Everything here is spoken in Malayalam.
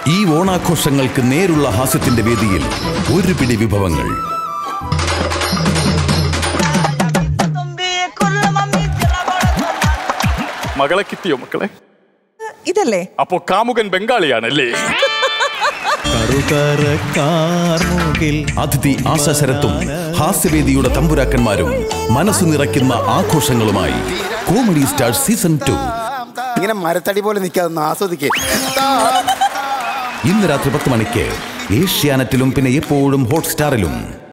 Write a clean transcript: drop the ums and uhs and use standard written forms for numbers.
ഈ ഓണാഘോഷങ്ങൾക്ക് നേരുള്ള ഹാസ്യത്തിന്റെ വേദിയിൽ ഒരു പിടി വിഭവങ്ങൾ. മകളെ കിട്ടിയോ മക്കളെ? ഇതല്ലേ? അപ്പോ കാമുകൻ ബംഗാളിയാണല്ലേ? അതിഥി ആശാ ശരത്തും ഹാസ്യവേദിയുടെ തമ്പുരാക്കന്മാരും മനസ്സു നിറയ്ക്കുന്ന ആഘോഷങ്ങളുമായി കോമഡി സ്റ്റാർ സീസൺ 2 ഇങ്ങനെ മരത്തടി പോലെ നിൽക്കാതെ ആസ്വദിക്കേ. ഇന്ന് രാത്രി 10 മണിക്ക് ഏഷ്യാനെറ്റിലും പിന്നെ എപ്പോഴും ഹോട്ട്സ്റ്റാറിലും.